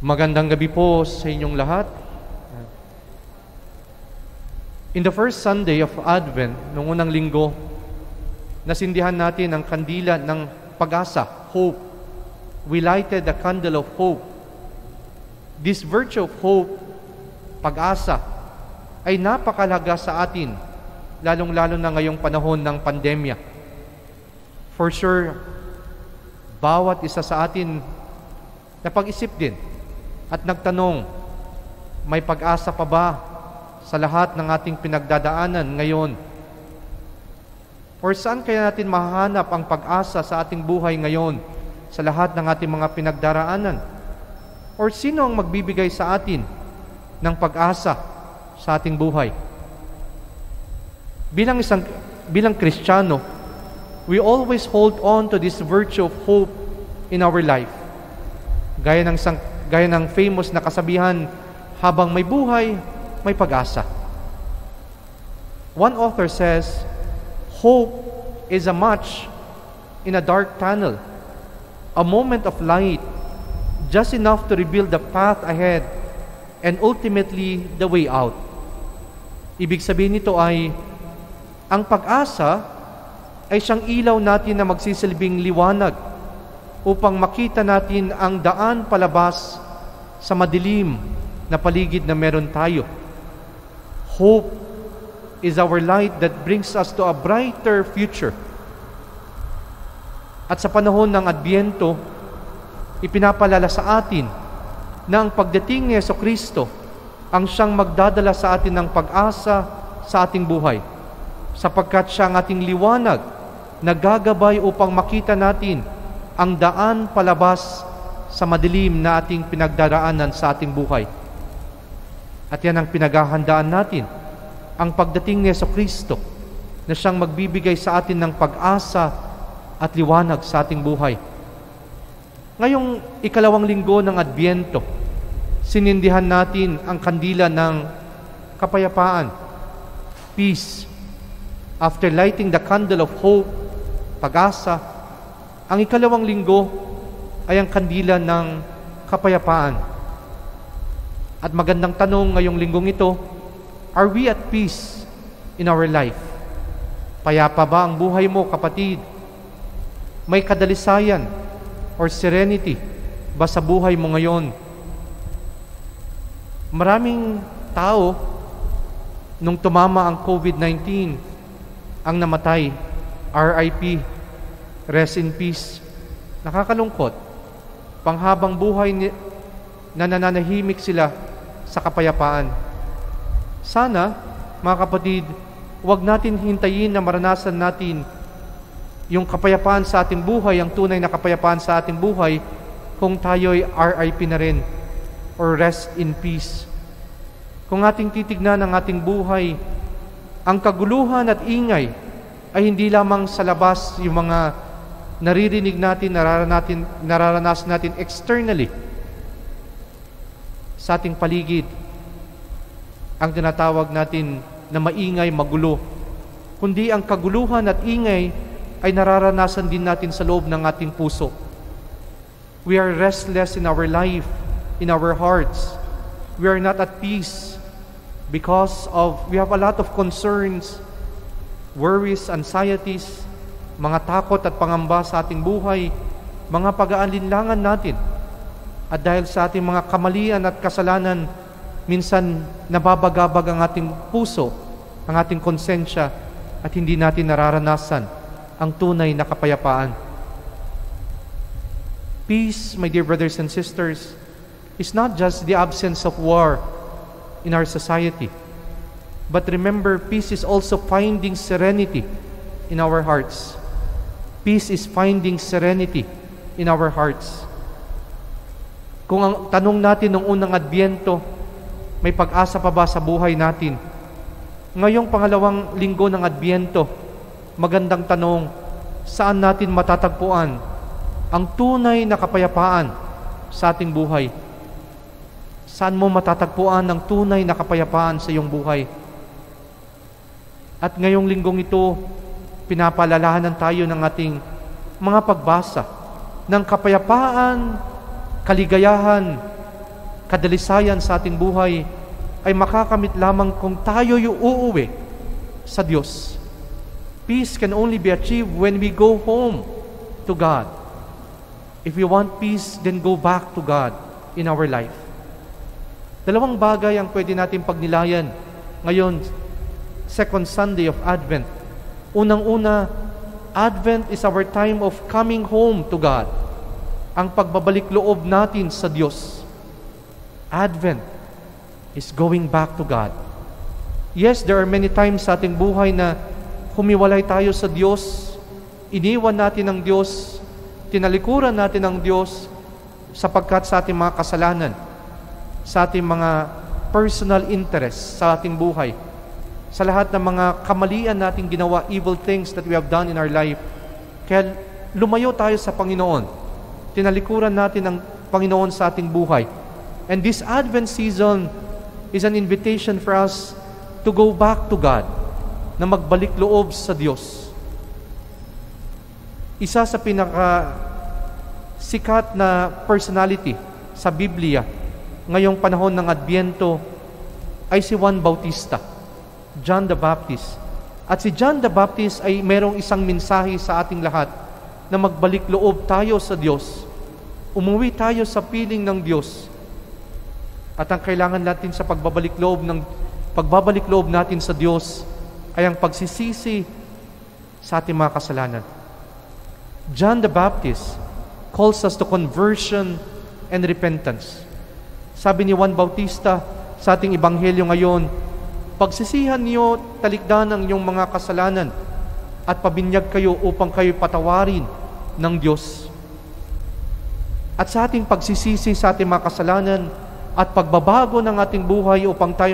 Magandang gabi po sa inyong lahat. In the first Sunday of Advent, noong unang linggo, nasindihan natin ang kandila ng pag-asa, hope. We lighted the candle of hope. This virtue of hope, pag-asa, ay napakalaga sa atin, lalong-lalo na ngayong panahon ng pandemya. For sure, bawat isa sa atin napag-isip din at nagtanong, may pag-asa pa ba sa lahat ng ating pinagdadaanan ngayon? Or saan kaya natin mahahanap ang pag-asa sa ating buhay ngayon sa lahat ng ating mga pinagdaraanan? Or sino ang magbibigay sa atin ng pag-asa sa ating buhay? Bilang Kristiyano, we always hold on to this virtue of hope in our life. Gaya ng famous na kasabihan, habang may buhay, may pag-asa. One author says, hope is a match in a dark tunnel, a moment of light, just enough to reveal the path ahead and ultimately the way out. Ibig sabihin nito ay, ang pag-asa ay siyang ilaw natin na magsisilbing liwanag upang makita natin ang daan palabas sa madilim na paligid na meron tayo. Hope is our light that brings us to a brighter future. At sa panahon ng Adbyento, ipinapalala sa atin na ang pagdating ni Jesucristo ang siyang magdadala sa atin ng pag-asa sa ating buhay, sapagkat siya ang ating liwanag na gagabay upang makita natin ang daan palabas sa madilim na ating pinagdaraanan sa ating buhay. At yan ang pinaghahandaan natin, ang pagdating ni Jesucristo na siyang magbibigay sa atin ng pag-asa at liwanag sa ating buhay. Ngayong ikalawang linggo ng Adbyento, sinindihan natin ang kandila ng kapayapaan, peace. After lighting the candle of hope, pag-asa, ang ikalawang linggo ay ang kandila ng kapayapaan. At magandang tanong ngayong linggong ito, are we at peace in our life? Payapa ba ang buhay mo, kapatid? May kadalisayan or serenity ba sa buhay mo ngayon? Maraming tao, nung tumama ang COVID-19, ang namatay, RIP, rest in peace. Nakakalungkot. Panghabang buhay na nananahimik sila sa kapayapaan. Sana, mga kapatid, huwag natin hintayin na maranasan natin yung kapayapaan sa ating buhay, ang tunay na kapayapaan sa ating buhay, kung tayo'y RIP na rin or rest in peace. Kung ating titignan ang ating buhay, ang kaguluhan at ingay ay hindi lamang sa labas yung mga naririnig natin, nararanasan natin externally sa ating paligid, ang tinatawag natin na maingay, magulo, kundi ang kaguluhan at ingay ay nararanasan din natin sa loob ng ating puso. We are restless in our life, in our hearts. We are not at peace because we have a lot of concerns, worries, anxieties, mga takot at pangamba sa ating buhay, mga pag-aalinlangan natin. At dahil sa ating mga kamalian at kasalanan, minsan nababagabag ang ating puso, ang ating konsensya, at hindi natin nararanasan ang tunay na kapayapaan. Peace, my dear brothers and sisters, is not just the absence of war in our society. But remember, peace is also finding serenity in our hearts. Peace is finding serenity in our hearts. Kung ang tanong natin nung unang Adbyento, may pag-asa pa ba sa buhay natin? Ngayong pangalawang linggo ng Adbyento, magandang tanong, saan natin matatagpuan ang tunay na kapayapaan sa ating buhay? Saan mo matatagpuan ang tunay na kapayapaan sa iyong buhay? At ngayong linggong ito, pinapaalalahanan tayo ng ating mga pagbasa ng kapayapaan, kaligayahan, kadalisayan sa ating buhay ay makakamit lamang kung tayo yung uuwi sa Diyos. Peace can only be achieved when we go home to God. If we want peace, then go back to God in our life. Dalawang bagay ang pwede natin pagnilayan ngayon, second Sunday of Advent. Unang-una, Advent is our time of coming home to God. Ang pagbabalik loob natin sa Diyos. Advent is going back to God. Yes, there are many times sa ating buhay na humiwalay tayo sa Diyos, iniwan natin ang Diyos, tinalikuran natin ang Diyos sapagkat sa ating mga kasalanan, sa ating mga personal interests sa ating buhay, sa lahat ng mga kamalian nating ginawa, evil things that we have done in our life. Kaya lumayo tayo sa Panginoon. Tinalikuran natin ang Panginoon sa ating buhay. And this Advent season is an invitation for us to go back to God, na magbalik loob sa Diyos. Isa sa sikat na personality sa Biblia ngayong panahon ng Adbyento ay si Juan Bautista, John the Baptist. At si John the Baptist ay merong isang mensahe sa ating lahat na magbalik loob tayo sa Diyos. Umuwi tayo sa piling ng Diyos. At ang kailangan natin sa pagbabalik loob natin sa Diyos ay ang pagsisisi sa ating mga kasalanan. John the Baptist calls us to conversion and repentance. Sabi ni Juan Bautista sa ating ebanghelyo ngayon, pagsisihan niyo, talikdan ang inyong mga kasalanan at pabinyag kayo upang kayo patawarin ng Diyos. At sa ating pagsisisi sa ating mga kasalanan at pagbabago ng ating buhay upang tayo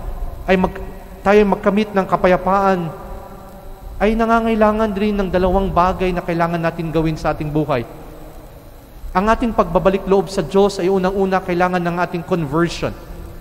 magkamit ng kapayapaan, ay nangangailangan rin ng dalawang bagay na kailangan natin gawin sa ating buhay. Ang ating pagbabalik loob sa Diyos ay unang-una kailangan ng ating conversion,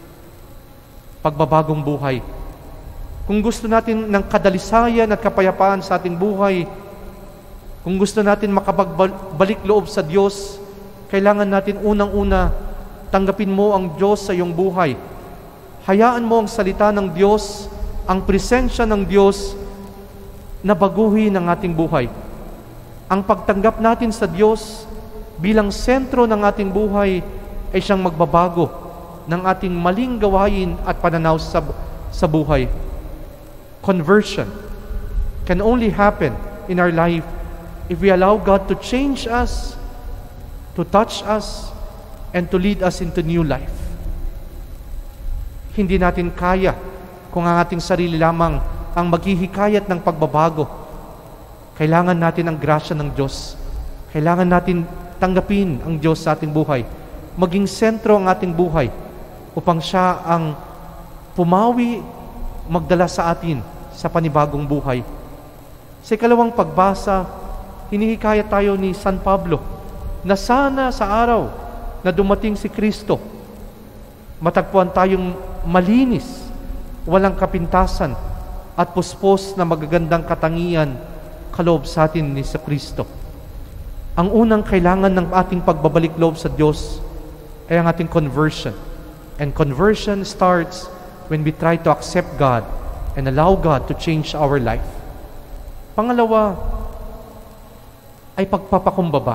pagbabagong buhay. Kung gusto natin ng kadalisayan at kapayapaan sa ating buhay, kung gusto natin makapagbalik loob sa Diyos, kailangan natin unang-una tanggapin mo ang Diyos sa iyong buhay. Hayaan mo ang salita ng Diyos, ang presensya ng Diyos na baguhin ang ating buhay. Ang pagtanggap natin sa Diyos bilang sentro ng ating buhay ay siyang magbabago ng ating maling gawain at pananaw sa buhay. Conversion can only happen in our life if we allow God to change us, to touch us, and to lead us into new life. Hindi natin kaya kung ang ating sarili lamang ang maghihikayat ng pagbabago. Kailangan natin ang grasya ng Diyos. Kailangan natin tanggapin ang Diyos sa ating buhay. Maging sentro ang ating buhay upang siya ang pumawi, magdala sa atin sa panibagong buhay. Sa ikalawang pagbasa, hinihikayat tayo ni San Pablo na sana sa araw na dumating si Kristo, matagpuan tayong malinis, walang kapintasan, at puspos na magagandang katangian kaloob sa atin ni sa Kristo. Ang unang kailangan ng ating pagbabalik loob sa Diyos ay ang ating conversion. And conversion starts when we try to accept God and allow God to change our life. Pangalawa ay pagpapakumbaba.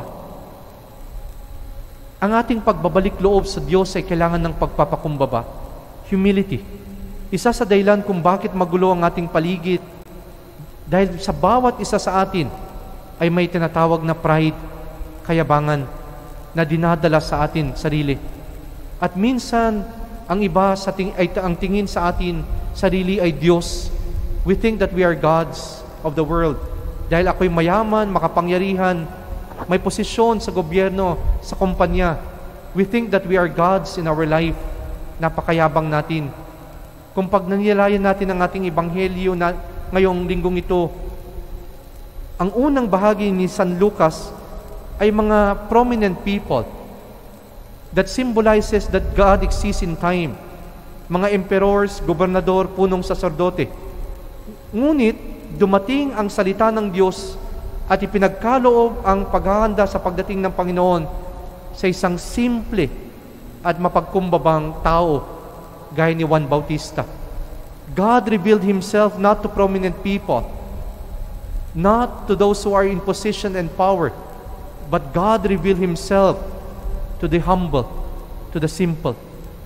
Ang ating pagbabalik loob sa Diyos ay kailangan ng pagpapakumbaba. Humility. Isa sa dahilan kung bakit magulo ang ating paligid, dahil sa bawat isa sa atin ay may tinatawag na pride, kayabangan, na dinadala sa atin sarili. At minsan, ang iba ang tingin sa atin sarili ay Diyos. We think that we are gods of the world. Dahil ako'y mayaman, makapangyarihan, may posisyon sa gobyerno, sa kumpanya. We think that we are gods in our life. Napakayabang natin. Kung pag nanilayan natin ang ating ebanghelyo na ngayong linggong ito, ang unang bahagi ni San Lucas ay mga prominent people that symbolizes that God exists in time. Mga emperors, gobernador, punong saserdote. Ngunit, dumating ang salita ng Diyos at ipinagkaloob ang paghahanda sa pagdating ng Panginoon sa isang simple at mapagkumbabang tao gaya ni Juan Bautista. God revealed Himself not to prominent people, not to those who are in position and power, but God revealed Himself to the humble, to the simple.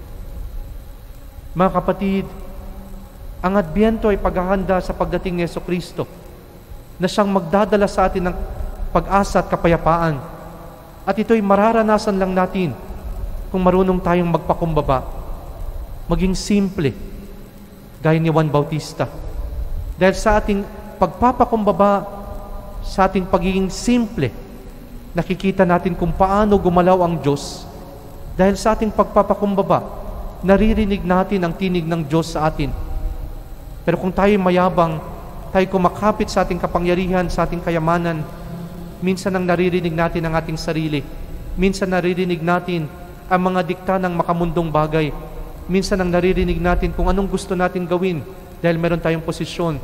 Mga kapatid, ang Adbyento ay paghahanda sa pagdating ni Jesucristo na siyang magdadala sa atin ng pag-asa at kapayapaan. At ito'y mararanasan lang natin kung marunong tayong magpakumbaba, maging simple, gaya ni Juan Bautista. Dahil sa ating pagpapakumbaba, sa ating pagiging simple, nakikita natin kung paano gumalaw ang Diyos. Dahil sa ating pagpapakumbaba, naririnig natin ang tinig ng Diyos sa atin. Pero kung tayo mayabang, tayo kumakapit sa ating kapangyarihan, sa ating kayamanan, minsan ang naririnig natin ang ating sarili. Minsan naririnig natin ang mga dikta ng makamundong bagay. Minsan ang naririnig natin kung anong gusto natin gawin dahil meron tayong posisyon.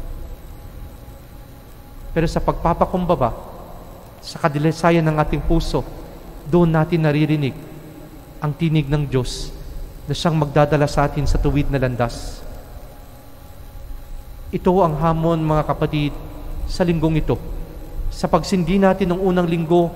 Pero sa pagpapakumbaba, sa kadilisayan ng ating puso, doon natin naririnig ang tinig ng Diyos na siyang magdadala sa atin sa tuwid na landas. Ito ang hamon, mga kapatid, sa linggong ito. Sa pagsindi natin ng unang linggo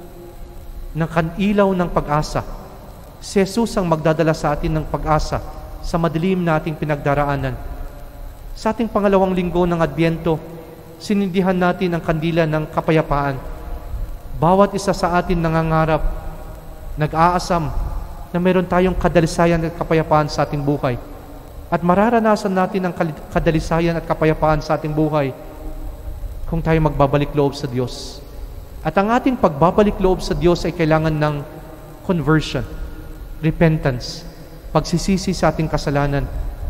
ng kanilaw ng pag-asa, si Jesus ang magdadala sa atin ng pag-asa sa madilim na ating pinagdaraanan. Sa ating pangalawang linggo ng Adbyento, sinindihan natin ang kandila ng kapayapaan. Bawat isa sa atin nangangarap, nag-aasam na meron tayong kadalisayan at kapayapaan sa ating buhay. At mararanasan natin ang kadalisayan at kapayapaan sa ating buhay kung tayo magbabalik loob sa Diyos. At ang ating pagbabalik loob sa Diyos ay kailangan ng conversion, repentance, pagsisisi sa ating kasalanan,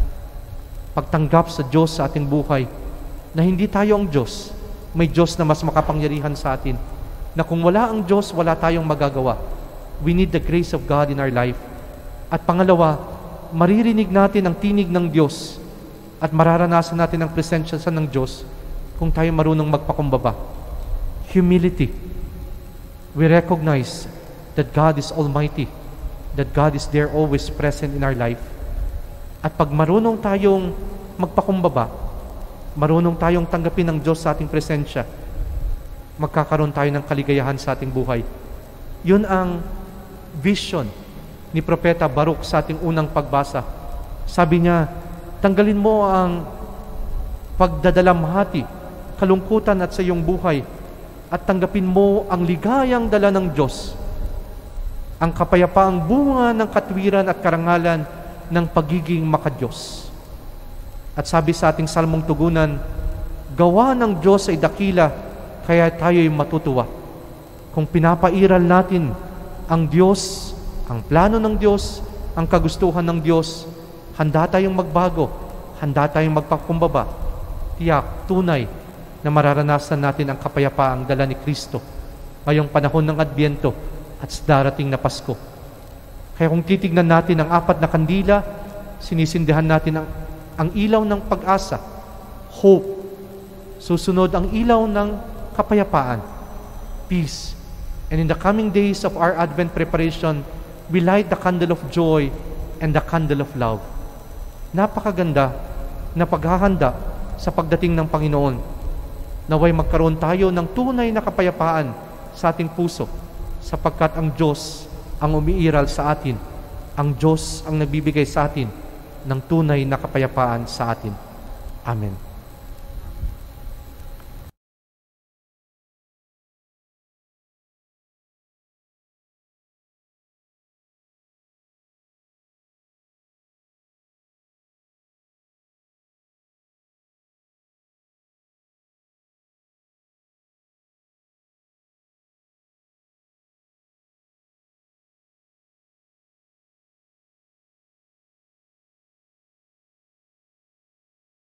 pagtanggap sa Diyos sa ating buhay, na hindi tayo ang Diyos, may Diyos na mas makapangyarihan sa atin, na kung wala ang Diyos, wala tayong magagawa. We need the grace of God in our life. At pangalawa, maririnig natin ang tinig ng Diyos at mararanasan natin ang presensya ng Diyos kung tayo marunong magpakumbaba. Humility. We recognize that God is Almighty, that God is there always present in our life. At pag marunong tayong magpakumbaba, marunong tayong tanggapin ng Diyos sa ating presensya, magkakaroon tayo ng kaligayahan sa ating buhay. Yun ang vision ni Propeta Baruch sa ating unang pagbasa. Sabi niya, tanggalin mo ang pagdadalamhati, kalungkutan at sa iyong buhay at tanggapin mo ang ligayang dala ng Diyos, ang kapayapaang bunga ng katwiran at karangalan ng pagiging makadiyos. At sabi sa ating salmong tugunan, gawa ng Diyos ay dakila, kaya tayo'y matutuwa. Kung pinapairal natin ang Diyos, ang plano ng Diyos, ang kagustuhan ng Diyos, handa tayong magbago, handa tayong magpakumbaba. Tiyak, tunay na mararanasan natin ang kapayapaang dala ni Kristo ngayong panahon ng Adbyento at sa darating na Pasko. Kaya kung titignan natin ang 4 na kandila, sinisindihan natin ang ilaw ng pag-asa, hope. Susunod ang ilaw ng kapayapaan, peace. And in the coming days of our Advent preparation, we light the candle of joy and the candle of love. Napakaganda na paghahanda sa pagdating ng Panginoon. Naway magkaroon tayo ng tunay na kapayapaan sa ating puso, sapagkat ang Diyos ang umiiral sa atin. Ang Diyos ang nagbibigay sa atin ng tunay na kapayapaan sa atin. Amen.